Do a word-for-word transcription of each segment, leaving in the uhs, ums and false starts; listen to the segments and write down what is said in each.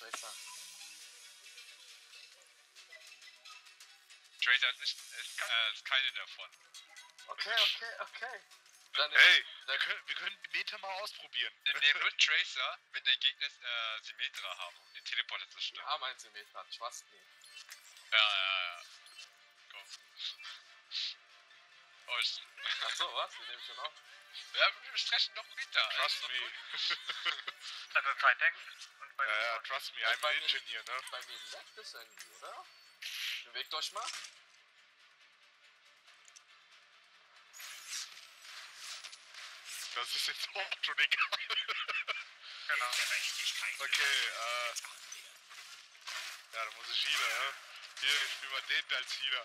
Tracer. Tracer ist, nicht, ist, äh, ist keine davon. Okay, okay, okay. Dann hey, dann wir, können, wir können die Meta mal ausprobieren. Wir nehmen nur Tracer, wenn der Gegner äh, Symmetra haben, um den Teleporter zu wir stören. haben einen Symmetra, trust me. Ja, ja, ja. Komm. Oh, ich... Achso, was? Wir nehmen schon auf? Ja, wir stressen doch Rita. Trust me. Also zwei Tanks und bei Ja, ja, trust me, I'm an engineer, ne? Bei mir leckt es irgendwie, oder? Bewegt euch mal. Das ist jetzt auch schon egal. Genau. Okay, äh... ja, da muss ich Healer, ne? Hier, ich spiel mal den als Healer.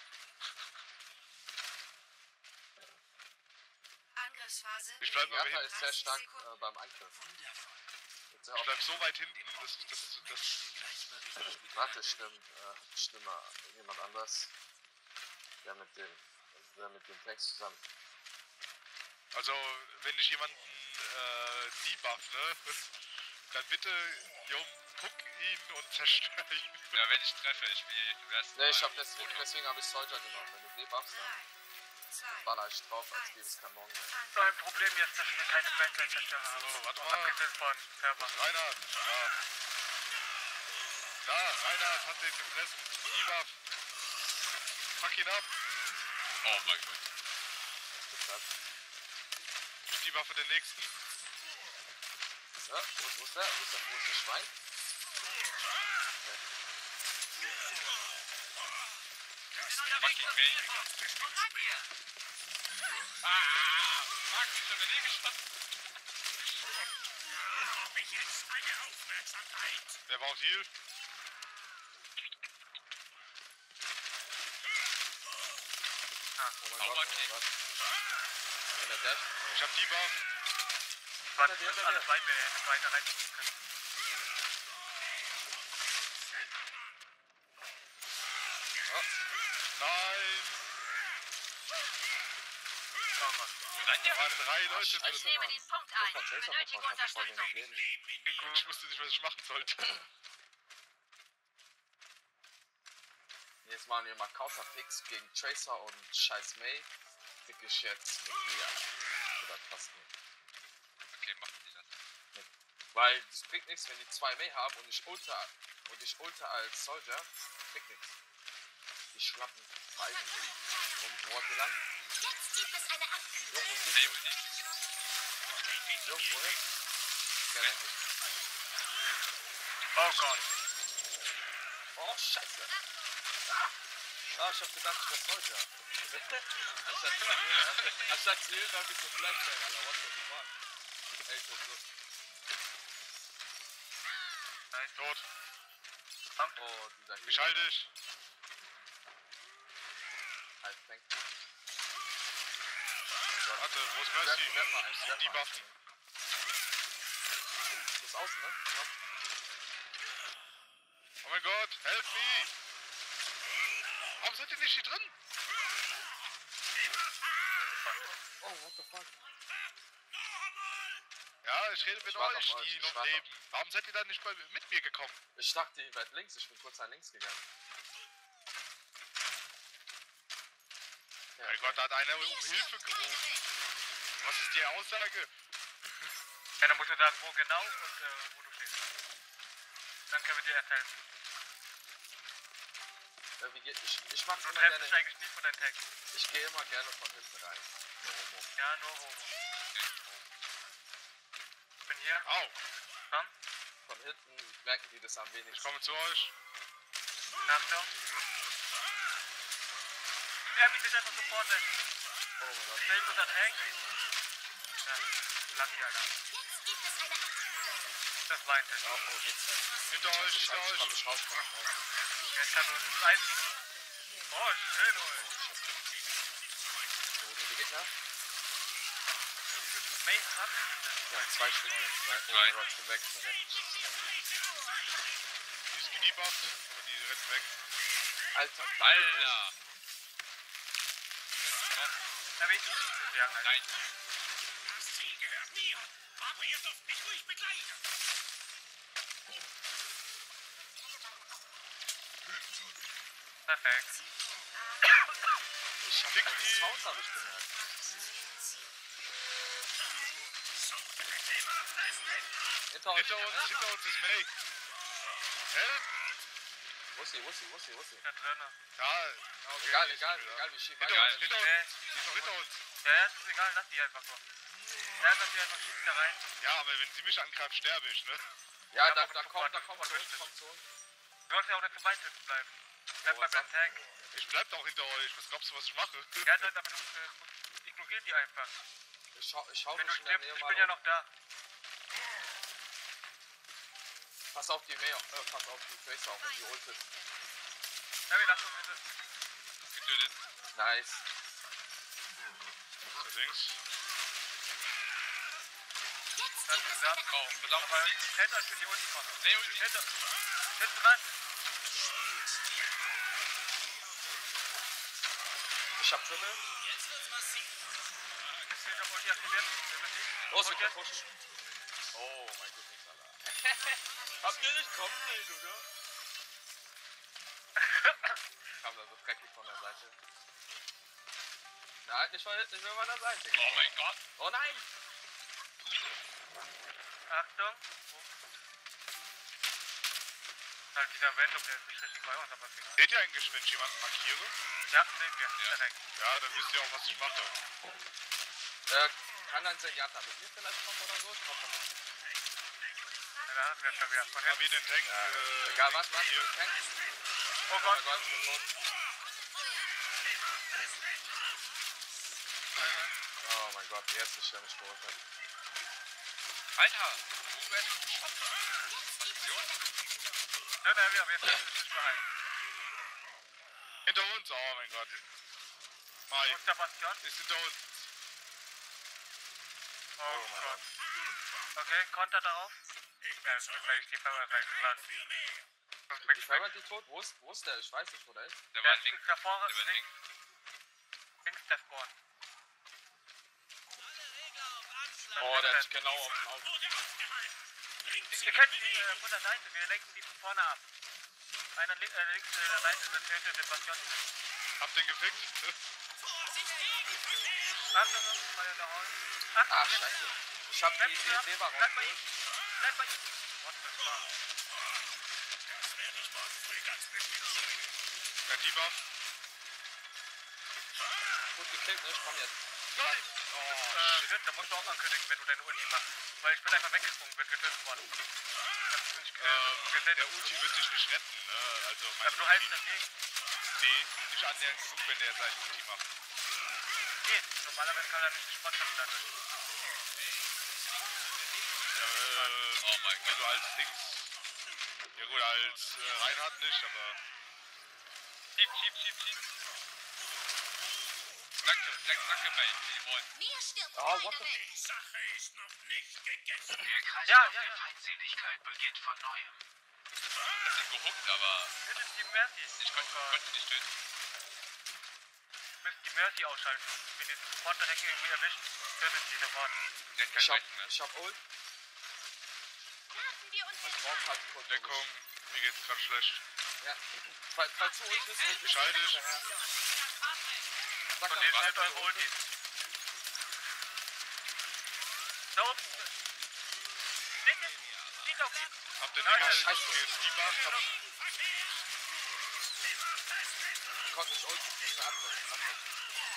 Angriffsphase. Ich bleib mal Bertha hinten. ist sehr stark äh, beim Angriff. Jetzt sehr Ich oft- bleib so weit hinten, dass... das, das Warte, stimmt. Äh, stimmt mal. Jemand anders. Der mit dem... Der mit dem Text zusammen. also, wenn ich jemanden äh, debuff, ne? Dann bitte, jo, puck ihn und zerstör ihn. Ja, wenn ich treffe, ich will... Ne, ich hab deswegen, deswegen habe ich Soldier genommen. Wenn du debuffst, dann baller ich drauf, als gäbe es kein Morgen mehr. So ein Problem jetzt, dass wir keine Backline-Zerstörer haben. So, warte mal. Abgesehen von Server. Reinhard, da. Da, Reinhard hat den gefressen. Debuff. Fuck ihn ab. Oh mein Gott. Ich debuffe den nächsten. So, wo ist, wo ist der? Wo ist der, wo ist das Schwein? Fucking Mail. Ah, fuck, ich hab daneben geschossen. Habe ich jetzt eine Aufmerksamkeit? Wer braucht Heal? Ah, oh mein Oh, Gott, oh okay. mein Gott. Wenn der Dash... Ich hab Debuff. Warte, wir müssen alles rein, wir hätten weiter reintun können. Nein. Seid ihr? Da waren drei Leute Scheiße, drin. Nehme Mann. den Punkt Ich ein. hab Tracer Benötige verfolgt, bevor wir noch Unterstützung. leben. Ich wusste nicht, was ich machen sollte. Jetzt machen wir mal Counterpicks gegen Tracer und Scheiß May. Pick ich jetzt mit Mia. Oder fast nicht. Okay, machen die das. Weil das bringt nichts, wenn die zwei May haben und ich ulta und ich ulta als Soldier. Bringt nichts. Die schlappen Pfeifen. Und wo hat die lang? Jetzt gibt es eine Abkühlung. Junge, wo Nee, geht's? wo nicht. Junge, wohin? Ja, dann nicht. Oh Gott. Oh, scheiße. Ah, ich hab gedacht, ich wär Soldier. Anstatt zu healen, anstatt zu healen, hab ich so Flashbang, Alter. What the fuck? Ey, so gut. Tot. Oh, dieser Ich halte dich. Halt, thank you. Warte, wo ist Mercy? Werf- werf mal ein, werf mal Debuffen. Das ist außen, ne? Ja. Oh mein Gott, help me! Warum seid ihr nicht hier drin? Oh, what the fuck? Ja, ich rede mit Ich warte euch, auf euch, die ich noch warte leben. Warum seid ihr da nicht bei, mit mir gekommen? Ich dachte, ihr seid links, ich bin kurz nach links gegangen. Ja, Mein Gott, da hat einer um Hilfe gerufen. Was ist die Aussage? Ja, dann musst du sagen, wo genau und äh, wo du stehst. Dann können wir dir erst helfen. Ja, wie geht, ich, ich mag's Du immer treffst dich gerne. eigentlich nie von deinen Tanks. Ich gehe immer gerne von hinten rein. So, Homo. Ja, nur Homo. Ich bin hier. Au, Komm. Von hinten merken die das am ich wenigsten. komme zu euch. Achtung. Ja, mich ist einfach sofort weg. Oh mein Gott. Schnell unter Tank. Ja, lucky, Alter. Jetzt gibt es eine Abkühlung. Das meinte ich. Oh, oh, geht's. Hinter euch, Ich hinter komm euch. nicht raus, komm nicht raus. Jetzt kann nur das eine. Oh, schön, oi. Wo sind die Gegner? May hat. Die haben zwei Stück jetzt. Zwei. Oh Zwei. mein Gott, ich bin weg. Ich bin weg. Die ist gedebufft, aber die rennt weg. Alter, Alter! Hab ich? Ja, halt. Nein. Das Ziel gehört mir, aber ihr dürft mich ruhig begleiten. Perfekt. Ich hab Fick einen ihn. Sound, hab ich gemerkt. Hinter euch. Hinter uns, hinter uns ist May. Help! Wo ist sie, wo ist sie, wo ist sie, wo ist sie? Da drinnen. Ja, okay. Egal, die ist egal, wieder. egal wie schief. Hinter Egal, uns, hinter Nee. uns. Die ist noch hinter uns. Ja, ja, ist egal, lass die einfach so. Ja, lass die einfach schießt da rein. Ja, aber wenn sie mich angreift, sterbe ich, ne? Ja, Ja, da, aber da guck kommt, mal, da das kommt ist zu uns, unterstützt. kommt zu uns. Du sollst ja auch nicht so weit hinten bleiben. Bleib Oh, mal was beim Tag. Ich bleib doch hinter euch. Was glaubst du, was ich mache? Ja, dann, aber du äh, musst- ignorier die einfach. Ich schau, ich schau Wenn du mich in der stirbst, Nähe ich mal bin ja um. noch da. Pass auf die Nähe, äh, pass auf die Tracer auf, wenn die ult ist. Ja, wir lassen uns bitte. Getötet. Nice. Da links. Jetzt Das gibt es gesagt. eine Oh, pass auf, Aber links. hält euch für die Ulti von. Nee, Ulti. Hinter. Hinten dran. Ich hab Triple. Ich hab Ulti aktiviert. Der wird nicht. Los, wir Und können jetzt? pushen. Oh mein Gott, nichts, Alter. Habt ihr nicht kommen sehen, oder? Kam da so dreckig von der Seite. Na, halt nicht von hinten, nicht mehr von der Seite. Oh mein Gott. Oh nein! Achtung. Oh. Halt dieser Random, der ist nicht richtig bei uns, aber egal. Seht ihr eigentlich, wenn ich jemanden markiere? Ja, sehen wir. Ja. Perfekt. Ja, dann wisst ihr auch, was ich mache. Äh, kann ein Zenyatta mit mir vielleicht kommen oder so? Ich hoffe nicht. Ja, da hatten wir schon wieder. Von Ja, hinten. wie den Tank. Ja, Äh, egal, was, was? hier. Tank? Oh Oh Gott. mein Gott, ich bin tot. Oh mein Gott, der erste Stelle ist tot. Alter, wo werde ich geschossen? Position? Ja, da wir, wir finden es nicht mehr ein. Hinter uns, oh mein Gott. Mai, Wo ist der Bastion? ist hinter uns. Oh Gott. Okay, Konter darauf. Ja, das wird gleich die Firma reinlassen. Das Die bringt Farah, die tot? Wo ist, wo ist der? Ich weiß nicht, wo der ist. Der Der war ist links. da vorne, Der war links, links. links der Spawn. Oh, der hat genau auf dem Auto. Ihr könnt die äh, von der Seite, wir lenken die von vorne ab. Einer li äh, links äh, der Seite, der tötet den Bastion. Hab den gefickt. Achtung, Feuer da raus. Achtung, Ah, jetzt. scheiße. Ich hab Bleib die hier ab. D S D-Ware Bleib bei ihm. rausgeholt. Bleib bei ihm. What the fuck? Der Debuff. Gut gekillt, ne? Ich komm jetzt. Nein! Oh, Äh, shit. wird, da musst du auch ankündigen, wenn du deine Ulti machst. Weil ich bin einfach weggesprungen, bin getötet worden. Ich hab's nicht äh, Ähm, gesehen. der Ulti wird dich nicht retten, ne? Also, mein Aber du hältst dagegen. Nee, nicht annähernd genug, wenn der seinen Ulti macht. Geht. Normalerweise kann er nicht die Spannkraft dadurch. Ja, äh, Oh mein wenn Gott. du als Dings. Ja gut, als äh, Reinhardt nicht, aber. Schieb, schieb, schieb, schieb. Danke, danke, danke bei Simon. Mir stirbt Oh, what keiner the- weg. Die Sache ist noch nicht gegessen. Ja, ja, ja. Feindseligkeit beginnt von neuem. Das ist gehuckt, aber Tötet die Mercy. ich konnte, Oh Gott. konnte nicht töten. Ihr müsst die Mercy ausschalten. Wenn ihr den Support direkt irgendwie erwischt, tötet sie sofort. Der hat Ich keinen hab, Recht mehr. ich hab Ult. Werfen wir uns Ich brauch halt kurz. Deckung, mir geht's gerade schlecht. Ja. Falls, falls du Ult bist, Ult bist. Schalte ich. Sag Und mal, ihr was stellt du eure Ult Ulti. bist. Da oben. Seht ihr? Sieht auf ihn. Hab den Nein, Ding halt scheiße. gedebufft, hab. Ich konnte nicht Ult. Ich musste abwürgen. abwürgen.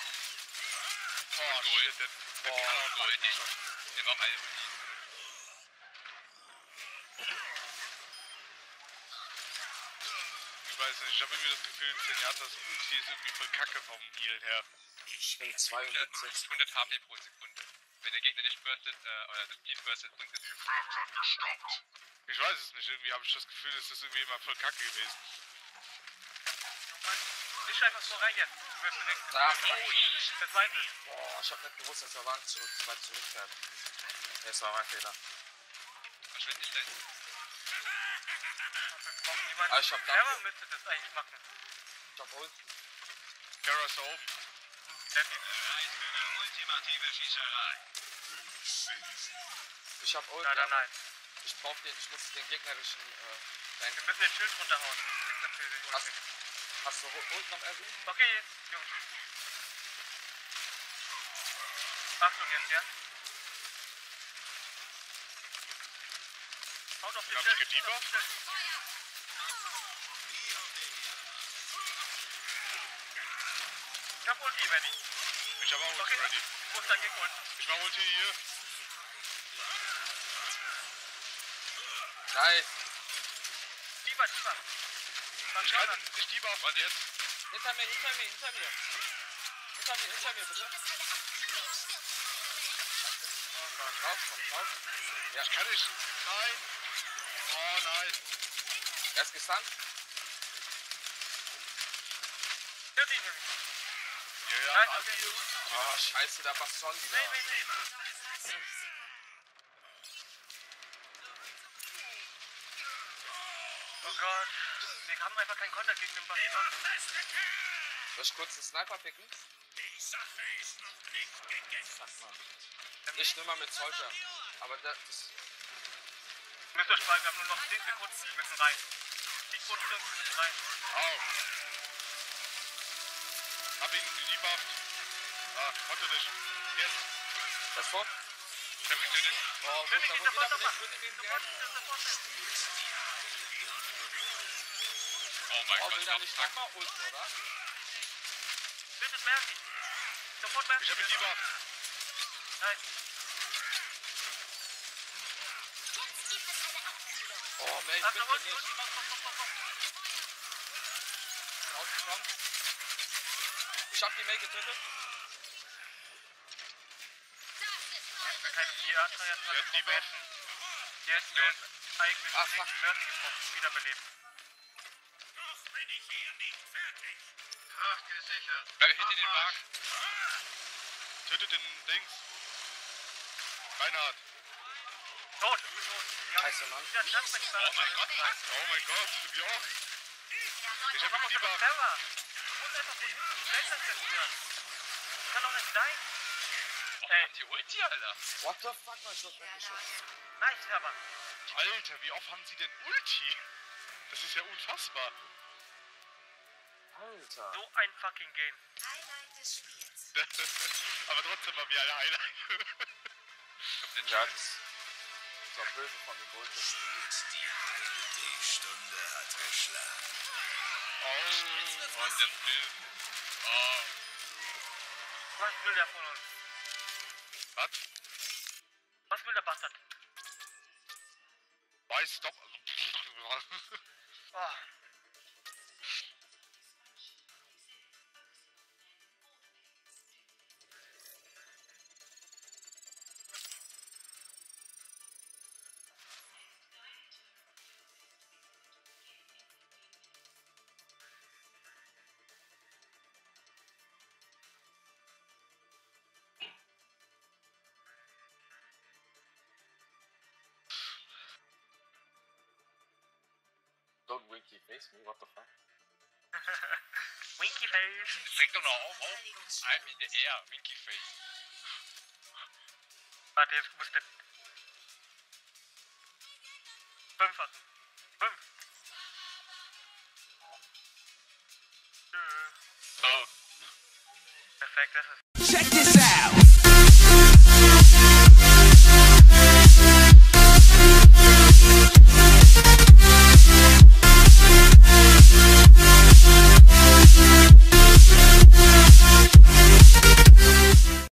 Oh, shit, der, der Boah. kann auch Gold Ulti. nicht. Der war alle Ulti. Ich weiß nicht, ich habe irgendwie das Gefühl, Zenyatas Ulti ist irgendwie voll kacke vom Healen her. Ich bin hundert, zweiundsiebzig. hundert H P pro Sekunde. Wenn der Gegner nicht burstet, äh, oder das Team burstet, bringt es nichts. Ich weiß es nicht, irgendwie habe ich das Gefühl, es ist irgendwie immer voll kacke gewesen. Nicht einfach so rein jetzt. Du wirst direkt. Da. Das zweite. Boah, ich hab nicht gewusst, dass der Wagen zurück, zu weit zurückfährt. Das war mein Fehler. Verschwinde ich gleich. Das braucht niemand. Ah, ich hab Terror dafür. müsste das eigentlich machen. Ich hab Ult. Kara ist da oben. Ultimative Schießerei. Ich hab Ult. Nein, nein, aber nein. Ich brauch den, ich muss den gegnerischen, äh, Wir Tank. müssen den Schild runterhauen. Nichts dafür, den Hast, Ulti. Hast du Ult noch erwähnt? Okay, Jungs. Achtung jetzt, ja? Haut auf den Hab ich Schild. gedebuffed? Ich hab Ulti ready. Ich hab auch Ulti Okay, ready. wo ist dein Gegner? Ich mach Ulti hier. Nice. Lieber, lieber. Ich kann nicht debuffen jetzt. Hinter mir, hinter mir, hinter mir. Hinter mir, hinter mir, bitte. Komm raus, komm raus. Ja. Ich kann nicht. Nein. Oh nein. Er ist gestunt. Hört ihn, Jungs. Ja, ja. Nein, okay. Oh, scheiße, der Bastion wieder. Nee, nee, nee. Oh Gott. Wir haben einfach keinen Konter gegen den Bastion. Soll ich kurz einen Sniper picken? Die Sache ist noch nicht gegessen. Sag mal. Ich nehme mal mit Soldier. Aber das... das Müsst euch sparen, wir haben nur noch zehn Sekunden. Wir müssen rein. Die Quoten, wir müssen rein. Au. Hab ihn gedebufft. Ah, konnte nicht. Jetzt. das ist tot. Ich hab getötet. Oh, gut, Wenn ich da ihn wurde sofort wieder noch belegt, wird Sofort, gegen sofort. Oh mein Oh, Gott, will da noch nicht zack. nochmal ulten, oder? Bitte merken. Sofort merken. Ich hab ihn debufft. Nein. Jetzt gibt es eine Abkühlung. Oh, Mensch, Achtung, bitte Ulti, nicht. Ulti, komm, komm, komm, komm, komm. Rausgekommen. Ich hab die May getötet. Hätten wir keine vier A drei Der hat debufft. Die hätten wir eigentlich Ach, nicht fuck. Mercy getroffen, wiederbelebt. Noch bin ich hier nicht fertig. Ach, gesichert. Bleib hinter den Wagen. Tötet den Dings. Reinhard. Tot, ich bin tot. Ja, Scheiße, Mann. ja, das bin ich Oh mein Gott, Oh mein Gott. Wie oft? Ich hab ihn Terror. debufft. Terror. Du musst einfach von hinten Fenster zerstören. Das kann doch nicht sein. Oh, Ey. haben die Ulti, Alter. What the fuck, man, ich wurde weggeschossen. Nice, Terror. Alter, wie oft haben sie denn Ulti? Das ist ja unfassbar. Alter. So ein fucking Game. Highlight des Spiels. Aber trotzdem war wie ein Highlight. Kommt der Ja, Typ. das ist doch böse von den Bulls. Die heilige Stunde hat geschlagen. Oh. Und der Film. Oh. Was will der von uns? Was? Was will der Bastard? Weiß, stopp. Oh. Don't winky face me, what the fuck? Winky Face. Jetzt regt doch noch auf, auf. I'm in the air. Winky Face. Warte, jetzt muss der... Fünf machen. Fünf. Tschö. Oh. Perfekt, das ist... Check this